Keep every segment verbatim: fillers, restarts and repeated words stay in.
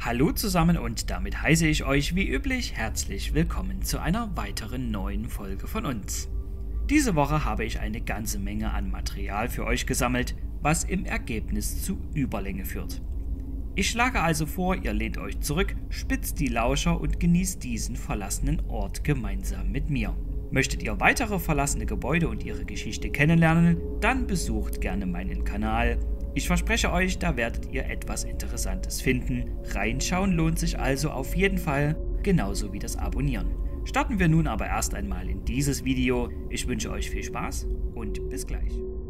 Hallo zusammen und damit heiße ich euch wie üblich herzlich willkommen zu einer weiteren neuen Folge von uns. Diese Woche habe ich eine ganze Menge an Material für euch gesammelt, was im Ergebnis zu Überlänge führt. Ich schlage also vor, ihr lehnt euch zurück, spitzt die Lauscher und genießt diesen verlassenen Ort gemeinsam mit mir. Möchtet ihr weitere verlassene Gebäude und ihre Geschichte kennenlernen, dann besucht gerne meinen Kanal. Ich verspreche euch, da werdet ihr etwas Interessantes finden. Reinschauen lohnt sich also auf jeden Fall, genauso wie das Abonnieren. Starten wir nun aber erst einmal in dieses Video. Ich wünsche euch viel Spaß und bis gleich.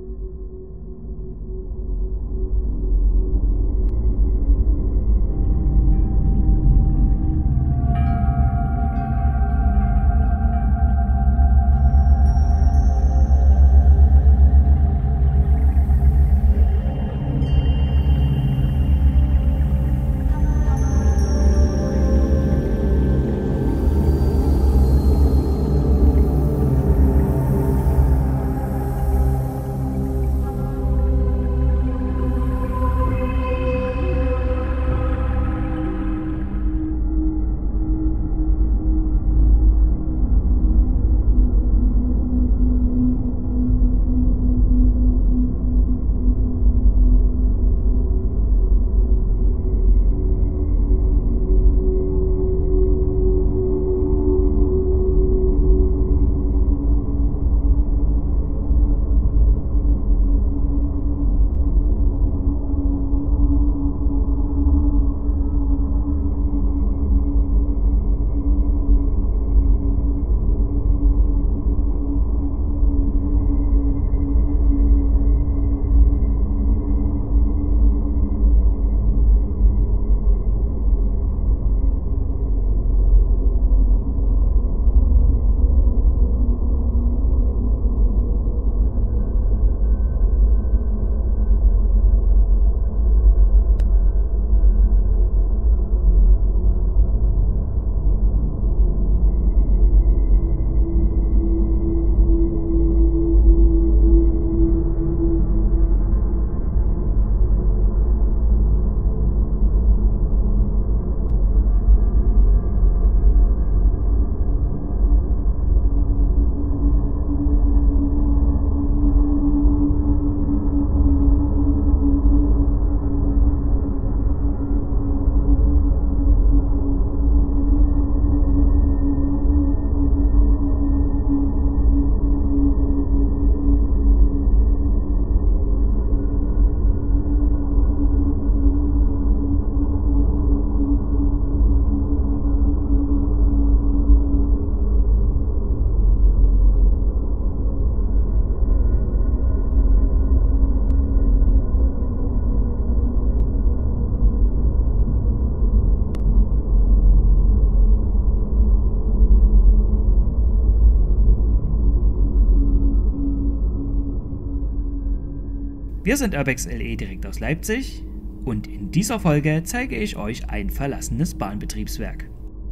Wir sind Urbex L E direkt aus Leipzig und in dieser Folge zeige ich euch ein verlassenes Bahnbetriebswerk.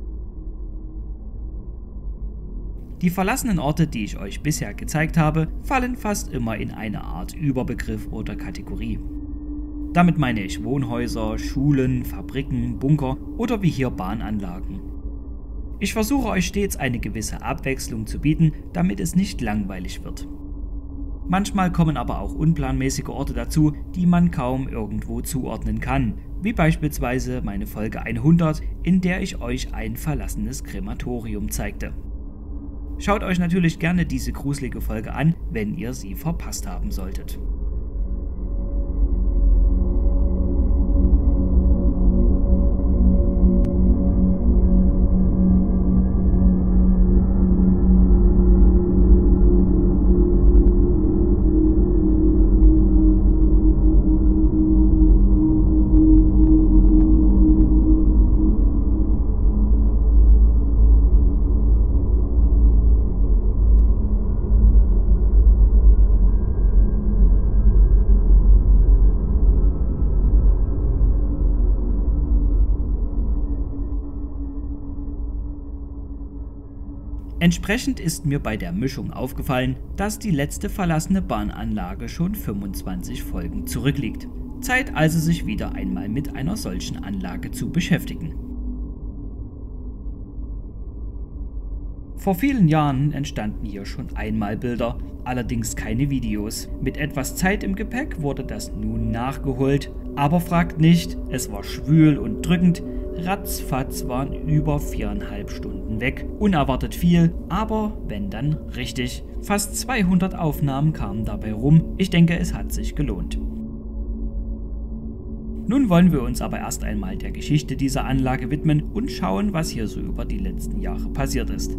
Die verlassenen Orte, die ich euch bisher gezeigt habe, fallen fast immer in eine Art Überbegriff oder Kategorie. Damit meine ich Wohnhäuser, Schulen, Fabriken, Bunker oder wie hier Bahnanlagen. Ich versuche euch stets eine gewisse Abwechslung zu bieten, damit es nicht langweilig wird. Manchmal kommen aber auch unplanmäßige Orte dazu, die man kaum irgendwo zuordnen kann, wie beispielsweise meine Folge hundert, in der ich euch ein verlassenes Krematorium zeigte. Schaut euch natürlich gerne diese gruselige Folge an, wenn ihr sie verpasst haben solltet. Entsprechend ist mir bei der Mischung aufgefallen, dass die letzte verlassene Bahnanlage schon fünfundzwanzig Folgen zurückliegt. Zeit also, sich wieder einmal mit einer solchen Anlage zu beschäftigen. Vor vielen Jahren entstanden hier schon einmal Bilder, allerdings keine Videos. Mit etwas Zeit im Gepäck wurde das nun nachgeholt. Aber fragt nicht, es war schwül und drückend. Ratzfatz waren über viereinhalb Stunden weg. Unerwartet viel, aber wenn dann richtig. Fast zweihundert Aufnahmen kamen dabei rum. Ich denke, es hat sich gelohnt. Nun wollen wir uns aber erst einmal der Geschichte dieser Anlage widmen und schauen, was hier so über die letzten Jahre passiert ist.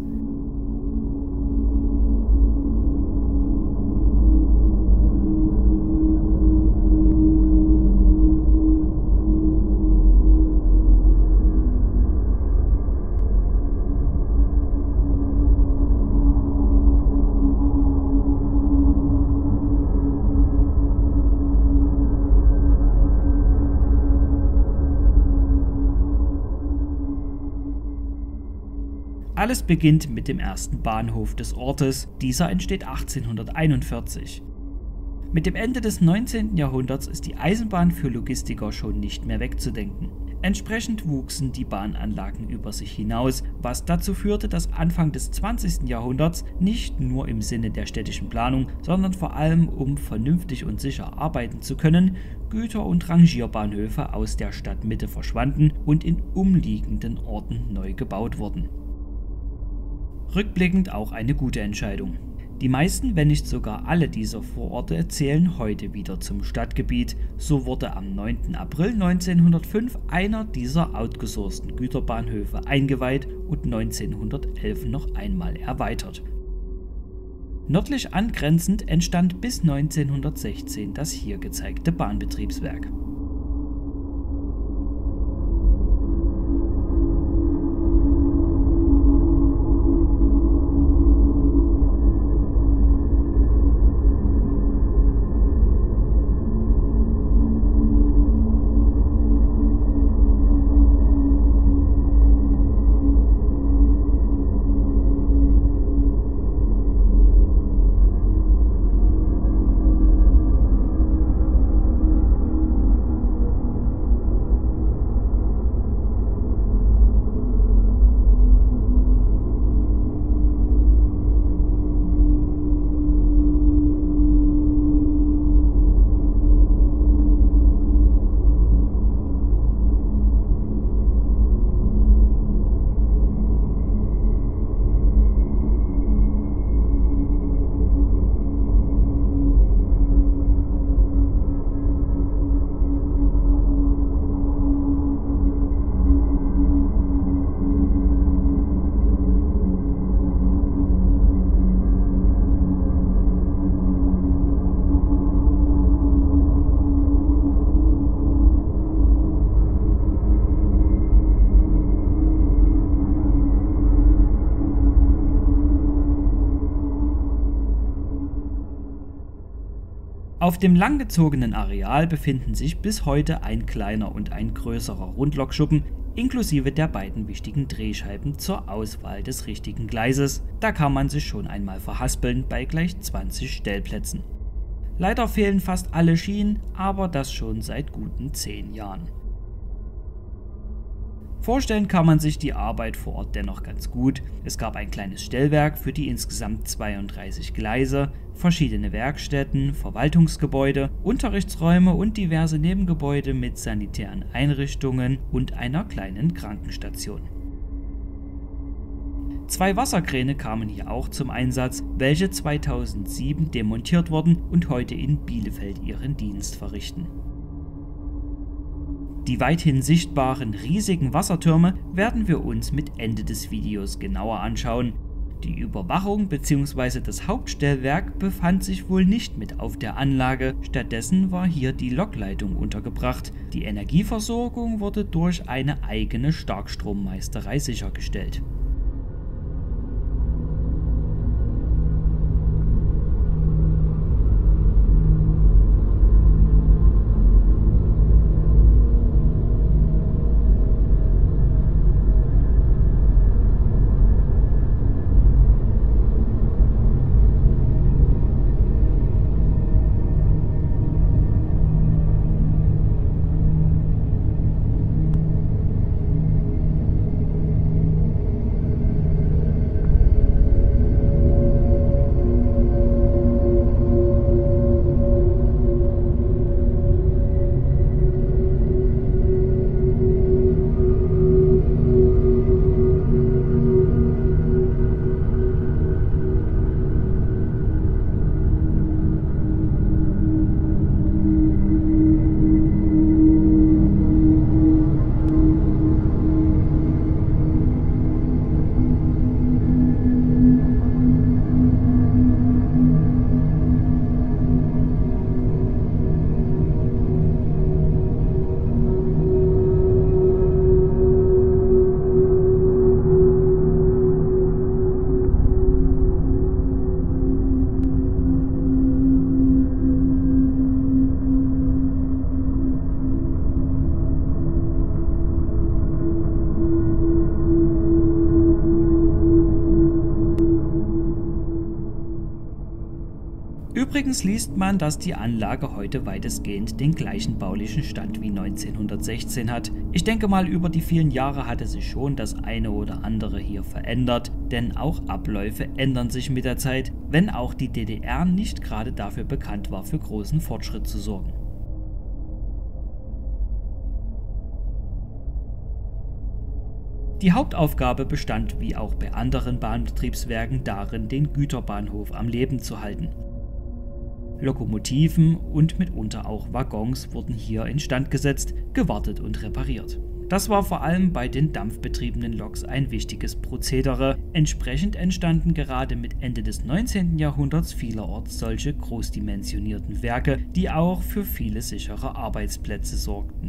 Alles beginnt mit dem ersten Bahnhof des Ortes. Dieser entsteht achtzehnhunderteinundvierzig. Mit dem Ende des neunzehnten Jahrhunderts ist die Eisenbahn für Logistiker schon nicht mehr wegzudenken. Entsprechend wuchsen die Bahnanlagen über sich hinaus, was dazu führte, dass Anfang des zwanzigsten Jahrhunderts nicht nur im Sinne der städtischen Planung, sondern vor allem um vernünftig und sicher arbeiten zu können, Güter- und Rangierbahnhöfe aus der Stadtmitte verschwanden und in umliegenden Orten neu gebaut wurden. Rückblickend auch eine gute Entscheidung. Die meisten, wenn nicht sogar alle dieser Vororte zählen heute wieder zum Stadtgebiet. So wurde am neunten April neunzehnhundertfünf einer dieser outgesourcten Güterbahnhöfe eingeweiht und neunzehnhundertelf noch einmal erweitert. Nördlich angrenzend entstand bis neunzehnhundertsechzehn das hier gezeigte Bahnbetriebswerk. Auf dem langgezogenen Areal befinden sich bis heute ein kleiner und ein größerer Rundlokschuppen inklusive der beiden wichtigen Drehscheiben zur Auswahl des richtigen Gleises. Da kann man sich schon einmal verhaspeln bei gleich zwanzig Stellplätzen. Leider fehlen fast alle Schienen, aber das schon seit guten zehn Jahren. Vorstellen kann man sich die Arbeit vor Ort dennoch ganz gut. Es gab ein kleines Stellwerk für die insgesamt zweiunddreißig Gleise, verschiedene Werkstätten, Verwaltungsgebäude, Unterrichtsräume und diverse Nebengebäude mit sanitären Einrichtungen und einer kleinen Krankenstation. Zwei Wasserkräne kamen hier auch zum Einsatz, welche zweitausendsieben demontiert wurden und heute in Bielefeld ihren Dienst verrichten. Die weithin sichtbaren riesigen Wassertürme werden wir uns mit Ende des Videos genauer anschauen. Die Überwachung bzw. das Hauptstellwerk befand sich wohl nicht mit auf der Anlage, stattdessen war hier die Lokleitung untergebracht. Die Energieversorgung wurde durch eine eigene Starkstrommeisterei sichergestellt. Übrigens liest man, dass die Anlage heute weitestgehend den gleichen baulichen Stand wie neunzehnhundertsechzehn hat. Ich denke mal, über die vielen Jahre hatte sich schon das eine oder andere hier verändert, denn auch Abläufe ändern sich mit der Zeit, wenn auch die D D R nicht gerade dafür bekannt war, für großen Fortschritt zu sorgen. Die Hauptaufgabe bestand wie auch bei anderen Bahnbetriebswerken darin, den Güterbahnhof am Leben zu halten. Lokomotiven und mitunter auch Waggons wurden hier instand gesetzt, gewartet und repariert. Das war vor allem bei den dampfbetriebenen Loks ein wichtiges Prozedere. Entsprechend entstanden gerade mit Ende des neunzehnten Jahrhunderts vielerorts solche großdimensionierten Werke, die auch für viele sichere Arbeitsplätze sorgten.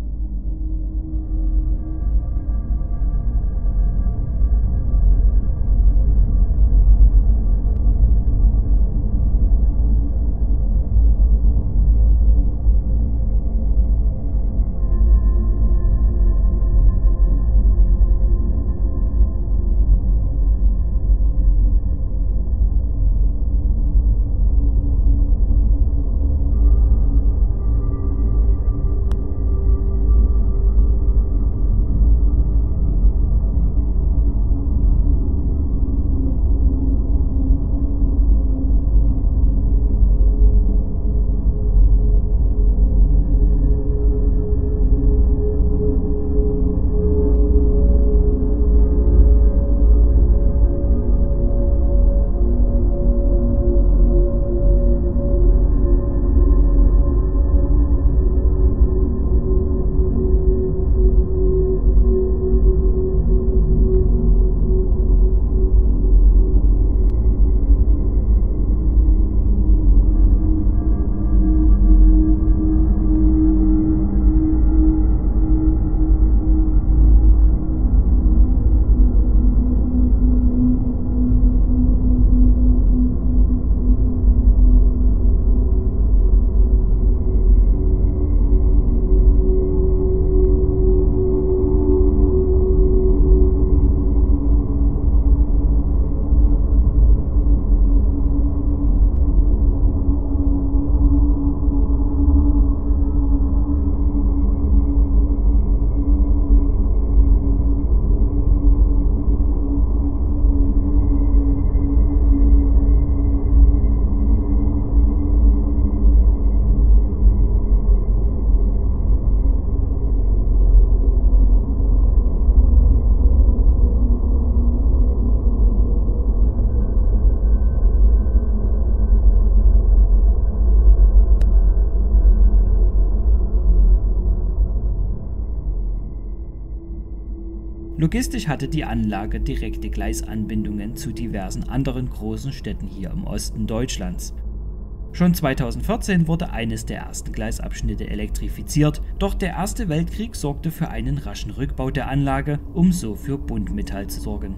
Logistisch hatte die Anlage direkte Gleisanbindungen zu diversen anderen großen Städten hier im Osten Deutschlands. Schon zweitausendvierzehn wurde eines der ersten Gleisabschnitte elektrifiziert, doch der Erste Weltkrieg sorgte für einen raschen Rückbau der Anlage, um so für Buntmetall zu sorgen.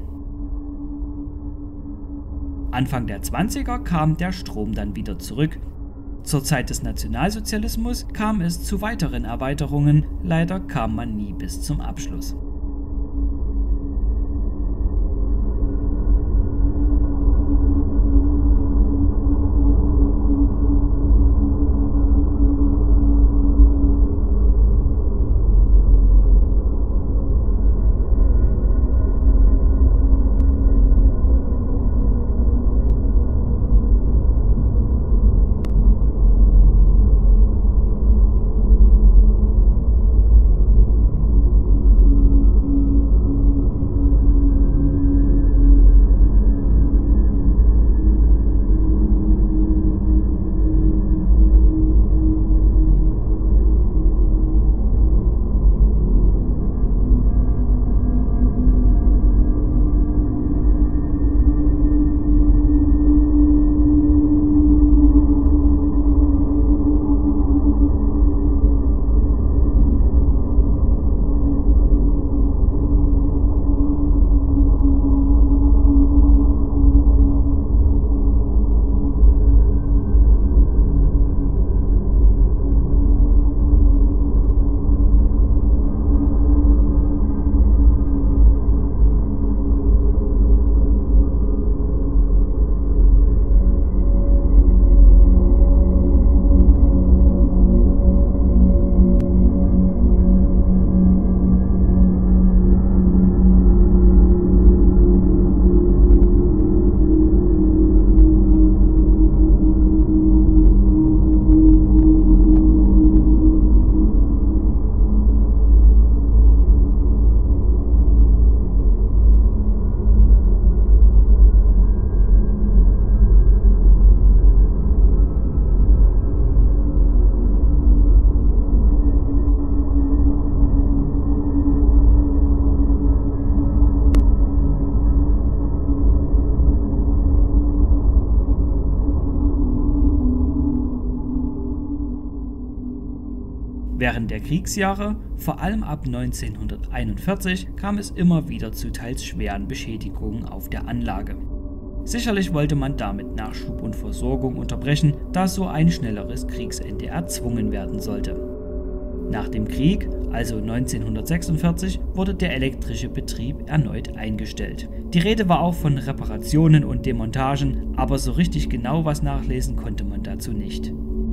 Anfang der zwanziger kam der Strom dann wieder zurück. Zur Zeit des Nationalsozialismus kam es zu weiteren Erweiterungen, leider kam man nie bis zum Abschluss. Während der Kriegsjahre, vor allem ab neunzehnhunderteinundvierzig, kam es immer wieder zu teils schweren Beschädigungen auf der Anlage. Sicherlich wollte man damit Nachschub und Versorgung unterbrechen, da so ein schnelleres Kriegsende erzwungen werden sollte. Nach dem Krieg, also neunzehnhundertsechsundvierzig, wurde der elektrische Betrieb erneut eingestellt. Die Rede war auch von Reparationen und Demontagen, aber so richtig genau was nachlesen konnte man dazu nicht.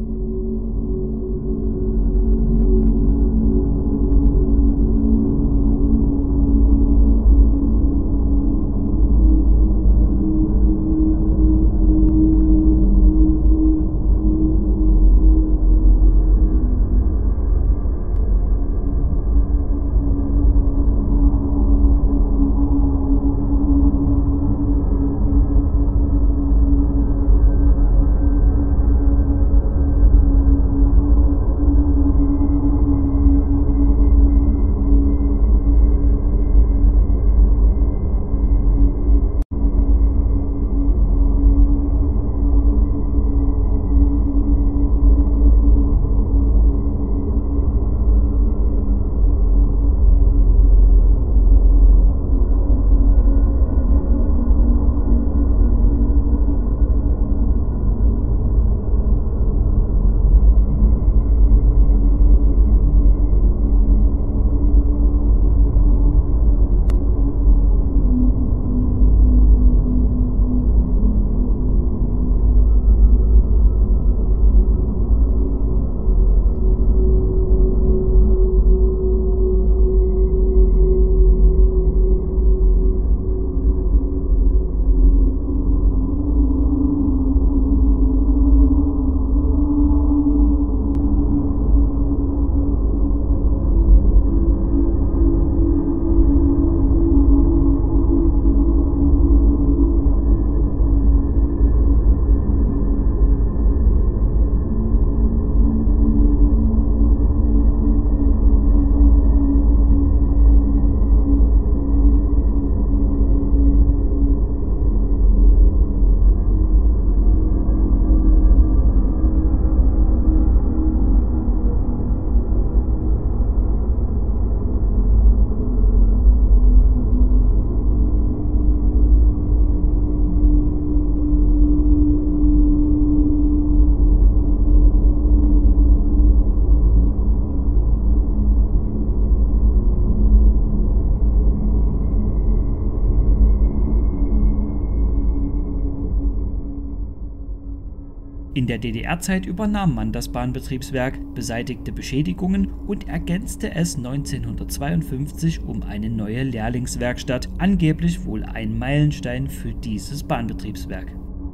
In der D D R-Zeit übernahm man das Bahnbetriebswerk, beseitigte Beschädigungen und ergänzte es neunzehnhundertzweiundfünfzig um eine neue Lehrlingswerkstatt, angeblich wohl ein Meilenstein für dieses Bahnbetriebswerk.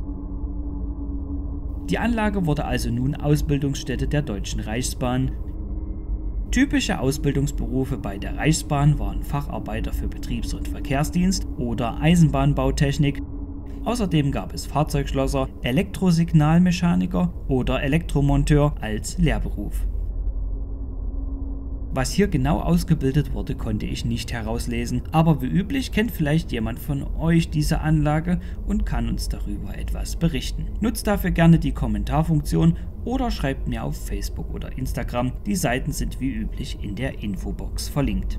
Die Anlage wurde also nun Ausbildungsstätte der Deutschen Reichsbahn. Typische Ausbildungsberufe bei der Reichsbahn waren Facharbeiter für Betriebs- und Verkehrsdienst oder Eisenbahnbautechnik. Außerdem gab es Fahrzeugschlosser, Elektrosignalmechaniker oder Elektromonteur als Lehrberuf. Was hier genau ausgebildet wurde, konnte ich nicht herauslesen, aber wie üblich kennt vielleicht jemand von euch diese Anlage und kann uns darüber etwas berichten. Nutzt dafür gerne die Kommentarfunktion oder schreibt mir auf Facebook oder Instagram. Die Seiten sind wie üblich in der Infobox verlinkt.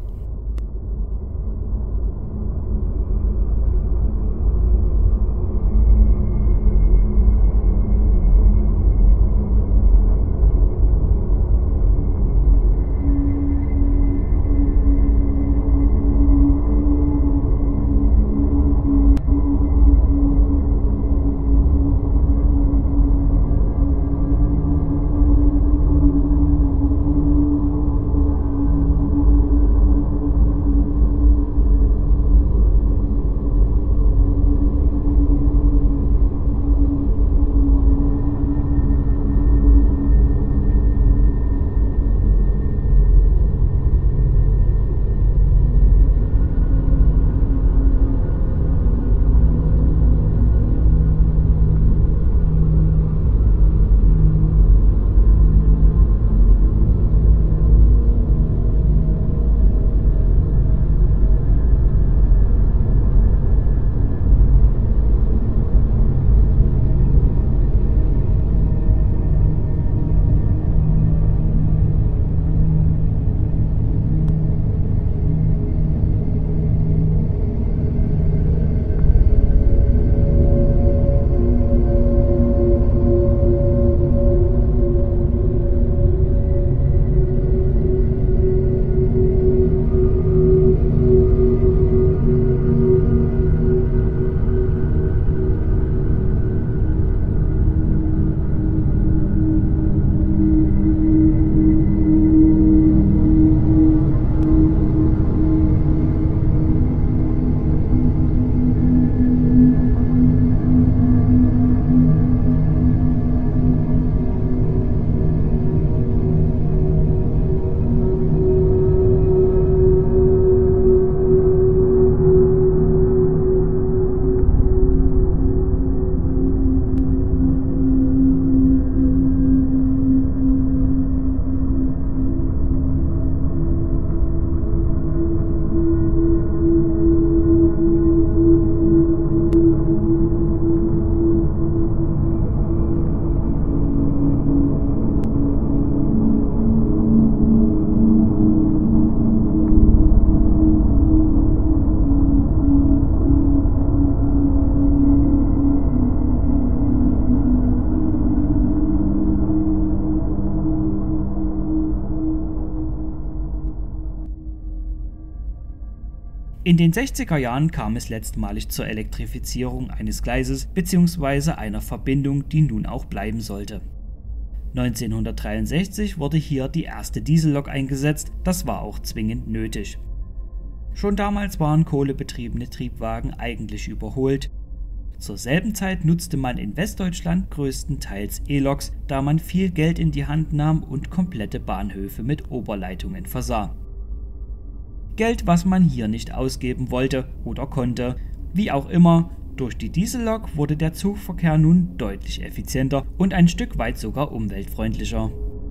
In den sechziger Jahren kam es letztmalig zur Elektrifizierung eines Gleises bzw. einer Verbindung, die nun auch bleiben sollte. neunzehnhundertdreiundsechzig wurde hier die erste Diesellok eingesetzt, das war auch zwingend nötig. Schon damals waren kohlebetriebene Triebwagen eigentlich überholt. Zur selben Zeit nutzte man in Westdeutschland größtenteils E-Loks, da man viel Geld in die Hand nahm und komplette Bahnhöfe mit Oberleitungen versah. Geld, was man hier nicht ausgeben wollte oder konnte. Wie auch immer, durch die Diesellok wurde der Zugverkehr nun deutlich effizienter und ein Stück weit sogar umweltfreundlicher.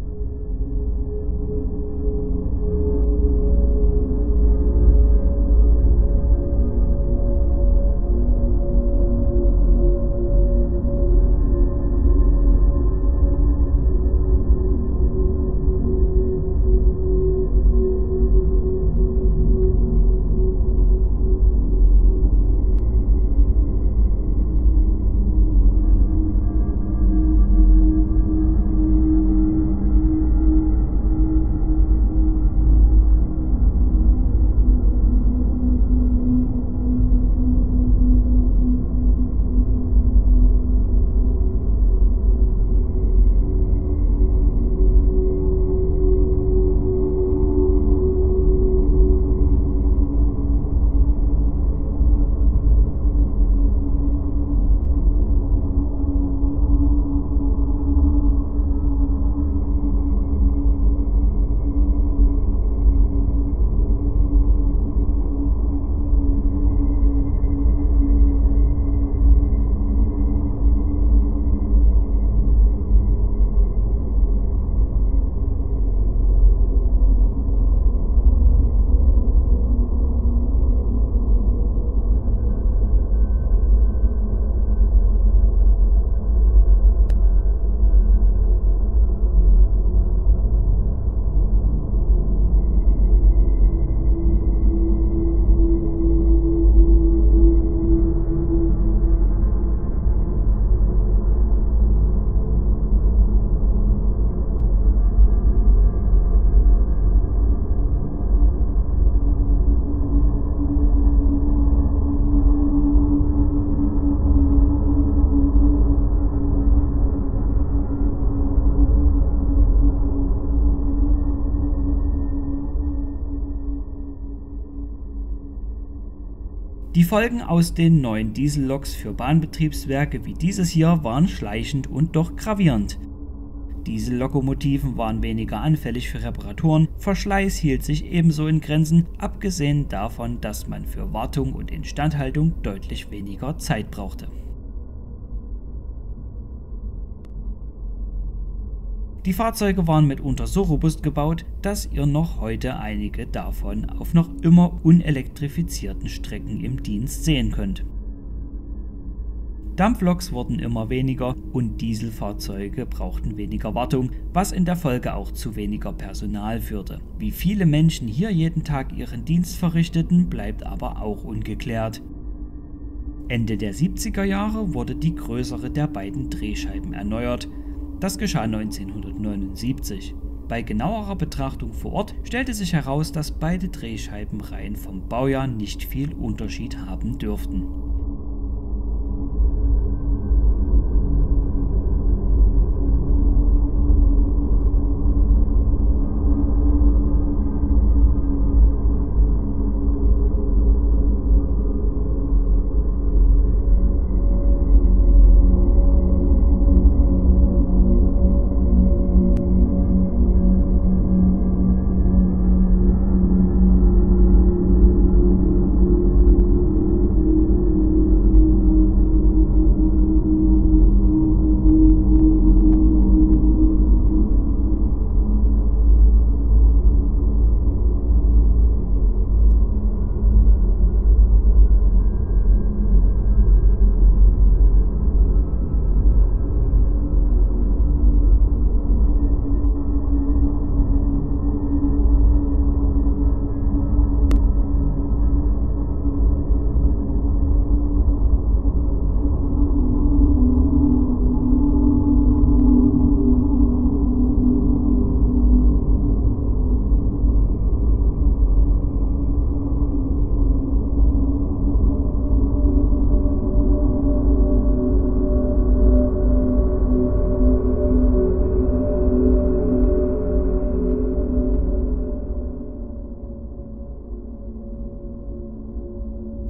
Die Folgen aus den neuen Dieselloks für Bahnbetriebswerke wie dieses hier waren schleichend und doch gravierend. Diesellokomotiven waren weniger anfällig für Reparaturen, Verschleiß hielt sich ebenso in Grenzen, abgesehen davon, dass man für Wartung und Instandhaltung deutlich weniger Zeit brauchte. Die Fahrzeuge waren mitunter so robust gebaut, dass ihr noch heute einige davon auf noch immer unelektrifizierten Strecken im Dienst sehen könnt. Dampfloks wurden immer weniger und Dieselfahrzeuge brauchten weniger Wartung, was in der Folge auch zu weniger Personal führte. Wie viele Menschen hier jeden Tag ihren Dienst verrichteten, bleibt aber auch ungeklärt. Ende der siebziger Jahre wurde die größere der beiden Drehscheiben erneuert. Das geschah neunzehnhundertneunundsiebzig. Bei genauerer Betrachtung vor Ort stellte sich heraus, dass beide Drehscheibenreihen vom Baujahr nicht viel Unterschied haben dürften.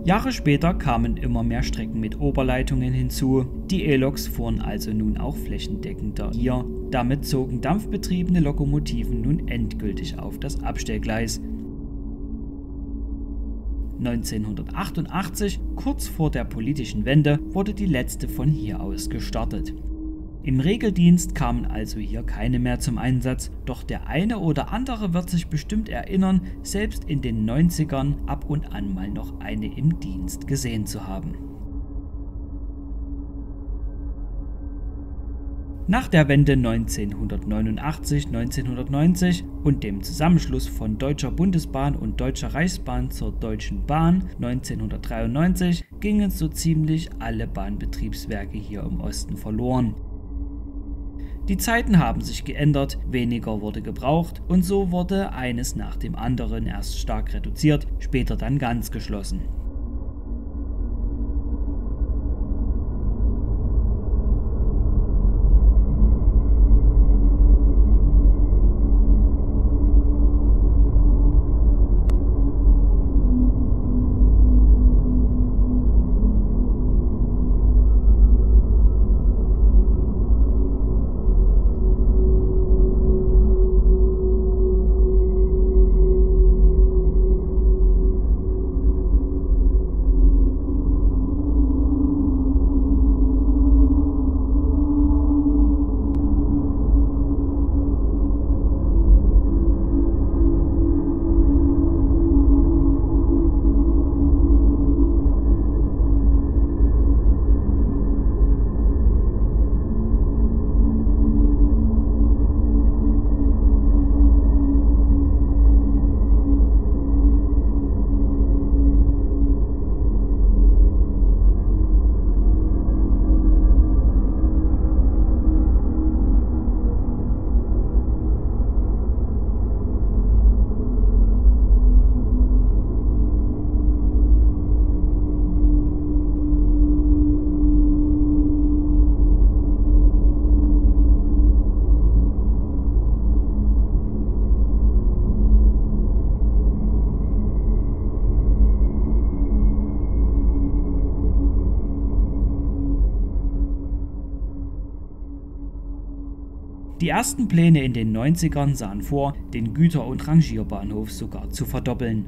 Jahre später kamen immer mehr Strecken mit Oberleitungen hinzu, die E-Loks fuhren also nun auch flächendeckender hier. Damit zogen dampfbetriebene Lokomotiven nun endgültig auf das Abstellgleis. neunzehnhundertachtundachtzig, kurz vor der politischen Wende, wurde die letzte von hier aus gestartet. Im Regeldienst kamen also hier keine mehr zum Einsatz, doch der eine oder andere wird sich bestimmt erinnern, selbst in den neunzigern ab und an mal noch eine im Dienst gesehen zu haben. Nach der Wende neunzehnhundertneunundachtzig neunzehnhundertneunzig und dem Zusammenschluss von Deutscher Bundesbahn und Deutscher Reichsbahn zur Deutschen Bahn neunzehnhundertdreiundneunzig gingen so ziemlich alle Bahnbetriebswerke hier im Osten verloren. Die Zeiten haben sich geändert, weniger wurde gebraucht und so wurde eines nach dem anderen erst stark reduziert, später dann ganz geschlossen. Die ersten Pläne in den neunzigern sahen vor, den Güter- und Rangierbahnhof sogar zu verdoppeln.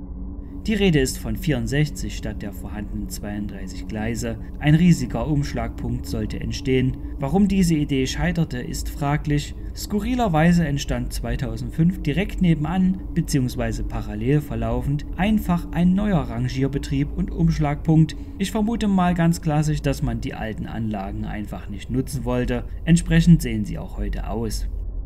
Die Rede ist von vierundsechzig statt der vorhandenen zweiunddreißig Gleise. Ein riesiger Umschlagpunkt sollte entstehen. Warum diese Idee scheiterte, ist fraglich. Skurrilerweise entstand zweitausendfünf direkt nebenan bzw. parallel verlaufend einfach ein neuer Rangierbetrieb und Umschlagpunkt. Ich vermute mal ganz klassisch, dass man die alten Anlagen einfach nicht nutzen wollte. Entsprechend sehen sie auch heute aus.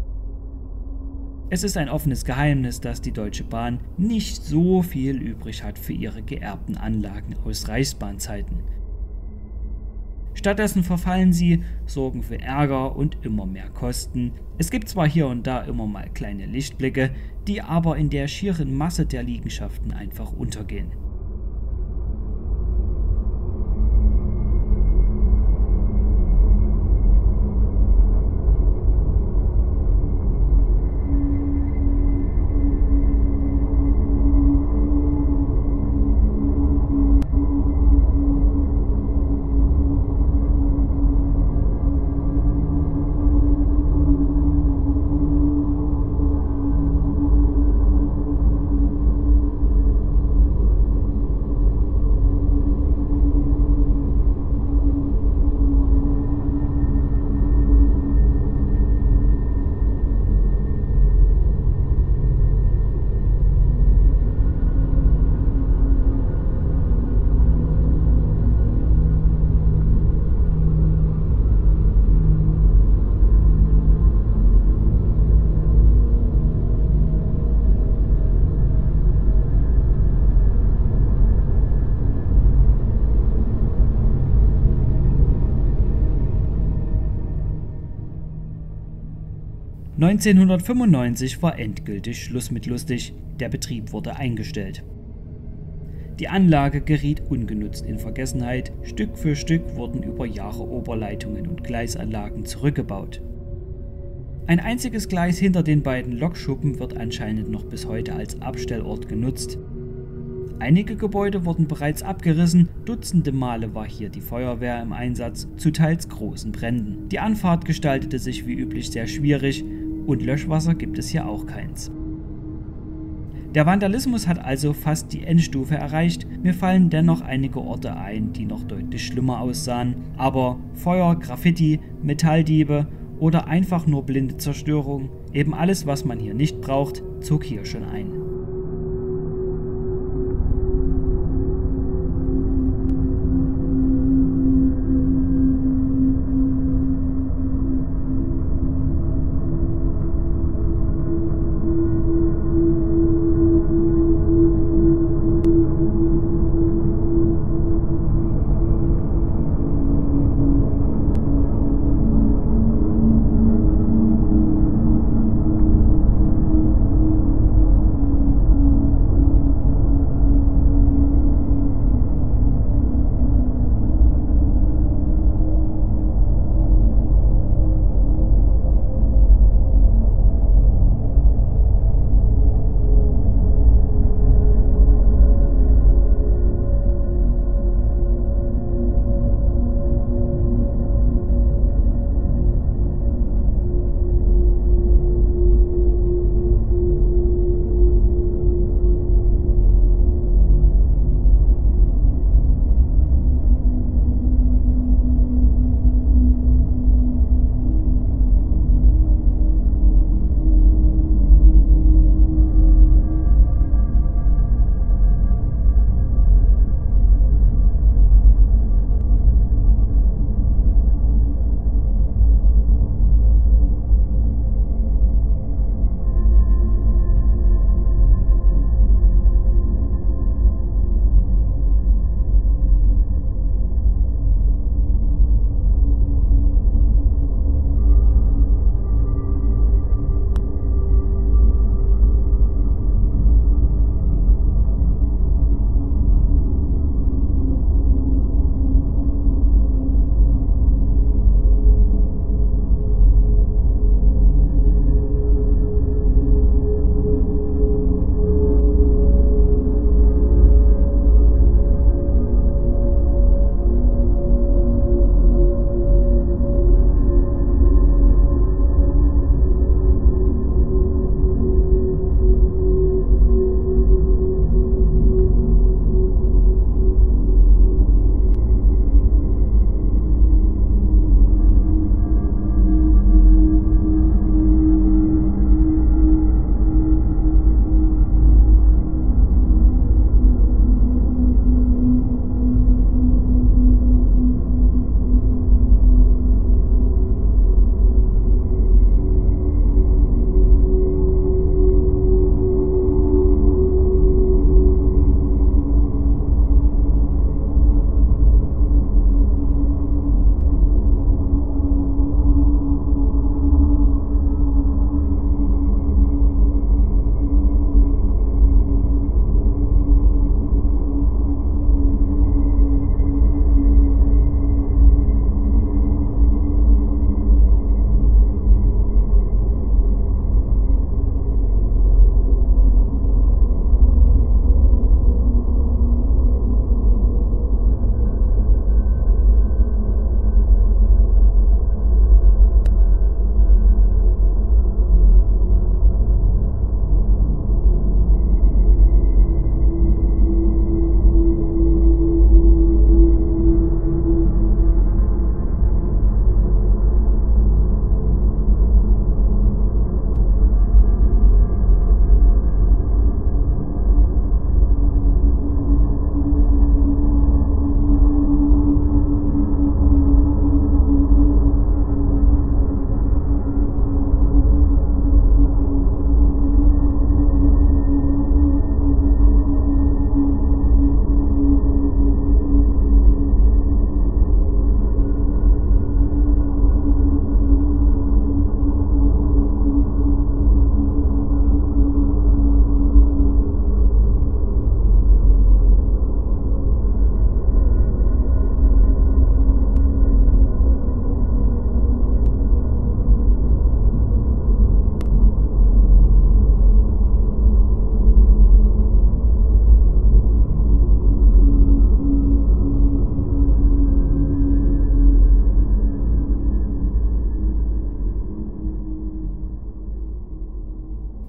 Es ist ein offenes Geheimnis, dass die Deutsche Bahn nicht so viel übrig hat für ihre geerbten Anlagen aus Reichsbahnzeiten. Stattdessen verfallen sie, sorgen für Ärger und immer mehr Kosten. Es gibt zwar hier und da immer mal kleine Lichtblicke, die aber in der schieren Masse der Liegenschaften einfach untergehen. neunzehnhundertfünfundneunzig war endgültig Schluss mit lustig, der Betrieb wurde eingestellt. Die Anlage geriet ungenutzt in Vergessenheit, Stück für Stück wurden über Jahre Oberleitungen und Gleisanlagen zurückgebaut. Ein einziges Gleis hinter den beiden Lokschuppen wird anscheinend noch bis heute als Abstellort genutzt. Einige Gebäude wurden bereits abgerissen, dutzende Male war hier die Feuerwehr im Einsatz, zu teils großen Bränden. Die Anfahrt gestaltete sich wie üblich sehr schwierig und Löschwasser gibt es hier auch keins. Der Vandalismus hat also fast die Endstufe erreicht, mir fallen dennoch einige Orte ein, die noch deutlich schlimmer aussahen, aber Feuer, Graffiti, Metalldiebe oder einfach nur blinde Zerstörung, eben alles was man hier nicht braucht, zog hier schon ein.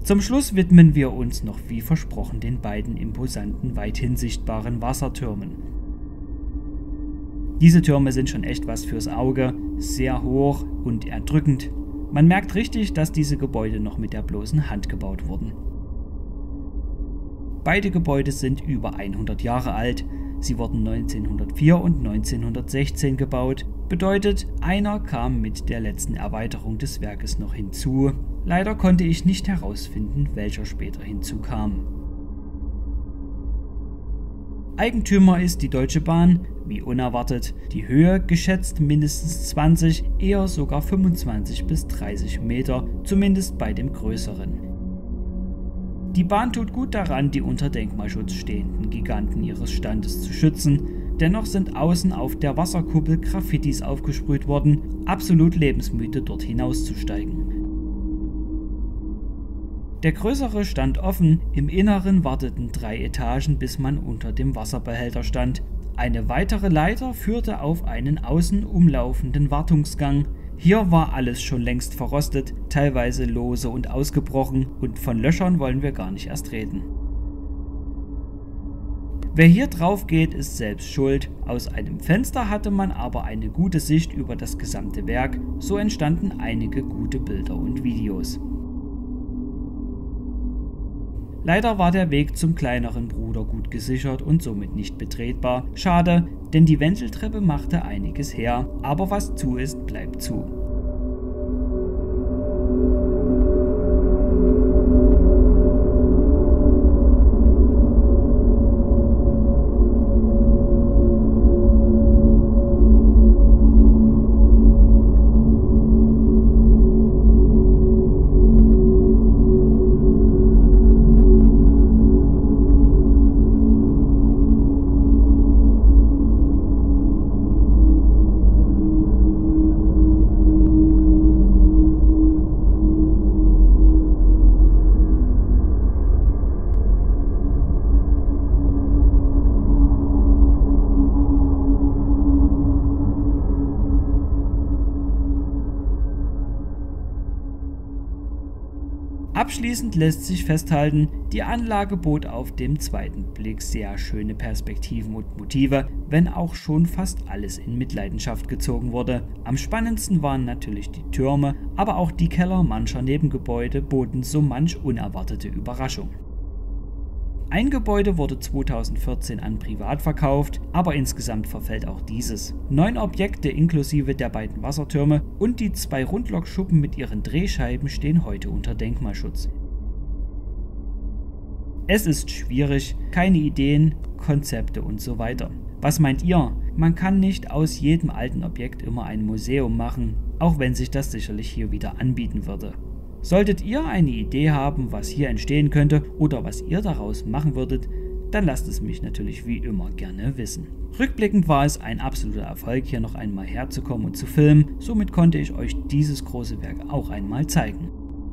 Zum Schluss widmen wir uns noch wie versprochen den beiden imposanten, weithin sichtbaren Wassertürmen. Diese Türme sind schon echt was fürs Auge, sehr hoch und erdrückend. Man merkt richtig, dass diese Gebäude noch mit der bloßen Hand gebaut wurden. Beide Gebäude sind über hundert Jahre alt. Sie wurden neunzehnhundertvier und neunzehnhundertsechzehn gebaut. Bedeutet, einer kam mit der letzten Erweiterung des Werkes noch hinzu. Leider konnte ich nicht herausfinden, welcher später hinzukam. Eigentümer ist die Deutsche Bahn, wie unerwartet. Die Höhe geschätzt mindestens zwanzig, eher sogar fünfundzwanzig bis dreißig Meter, zumindest bei dem größeren. Die Bahn tut gut daran, die unter Denkmalschutz stehenden Giganten ihres Standes zu schützen. Dennoch sind außen auf der Wasserkuppel Graffitis aufgesprüht worden, absolut lebensmüde dort hinauszusteigen. Der größere stand offen, im Inneren warteten drei Etagen, bis man unter dem Wasserbehälter stand. Eine weitere Leiter führte auf einen außen umlaufenden Wartungsgang. Hier war alles schon längst verrostet, teilweise lose und ausgebrochen, und von Löchern wollen wir gar nicht erst reden. Wer hier drauf geht, ist selbst schuld. Aus einem Fenster hatte man aber eine gute Sicht über das gesamte Werk, so entstanden einige gute Bilder und Videos. Leider war der Weg zum kleineren Bruder gut gesichert und somit nicht betretbar. Schade, denn die Wendeltreppe machte einiges her, aber was zu ist, bleibt zu. Abschließend lässt sich festhalten, die Anlage bot auf den zweiten Blick sehr schöne Perspektiven und Motive, wenn auch schon fast alles in Mitleidenschaft gezogen wurde. Am spannendsten waren natürlich die Türme, aber auch die Keller mancher Nebengebäude boten so manch unerwartete Überraschung. Ein Gebäude wurde zweitausendvierzehn an Privat verkauft, aber insgesamt verfällt auch dieses. Neun Objekte inklusive der beiden Wassertürme und die zwei Rundlokschuppen mit ihren Drehscheiben stehen heute unter Denkmalschutz. Es ist schwierig, keine Ideen, Konzepte und so weiter. Was meint ihr? Man kann nicht aus jedem alten Objekt immer ein Museum machen, auch wenn sich das sicherlich hier wieder anbieten würde. Solltet ihr eine Idee haben, was hier entstehen könnte oder was ihr daraus machen würdet, dann lasst es mich natürlich wie immer gerne wissen. Rückblickend war es ein absoluter Erfolg, hier noch einmal herzukommen und zu filmen, somit konnte ich euch dieses große Werk auch einmal zeigen.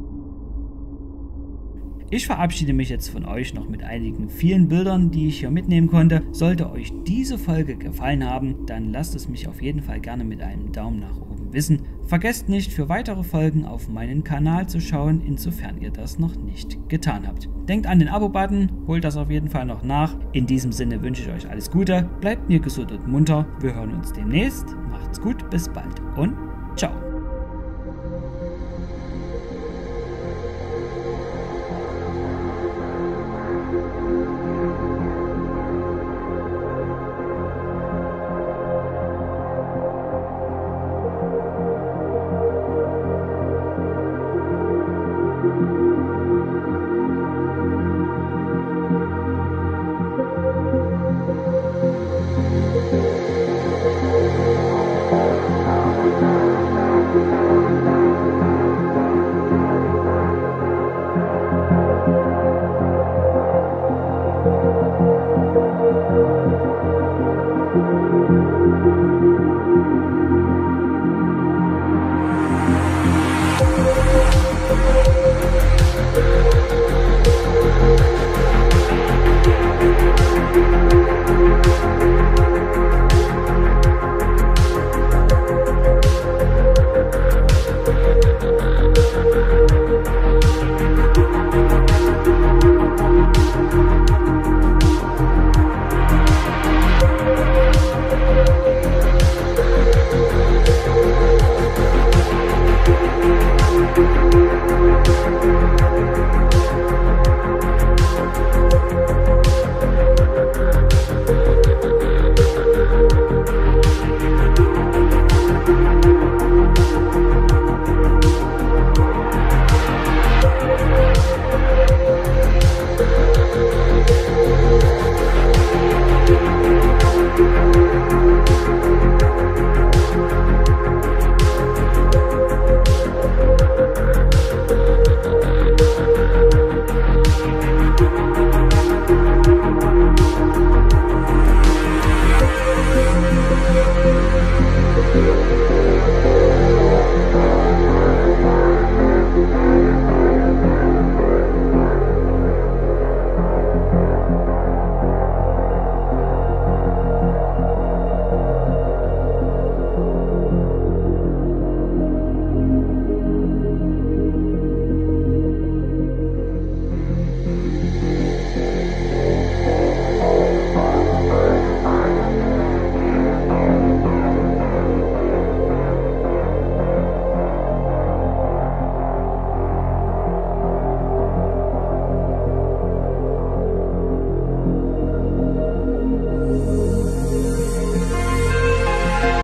Ich verabschiede mich jetzt von euch noch mit einigen vielen Bildern, die ich hier mitnehmen konnte. Sollte euch diese Folge gefallen haben, dann lasst es mich auf jeden Fall gerne mit einem Daumen nach oben wissen. Vergesst nicht, für weitere Folgen auf meinen Kanal zu schauen, insofern ihr das noch nicht getan habt. Denkt an den Abo-Button, holt das auf jeden Fall noch nach. In diesem Sinne wünsche ich euch alles Gute, bleibt mir gesund und munter. Wir hören uns demnächst, macht's gut, bis bald und ciao.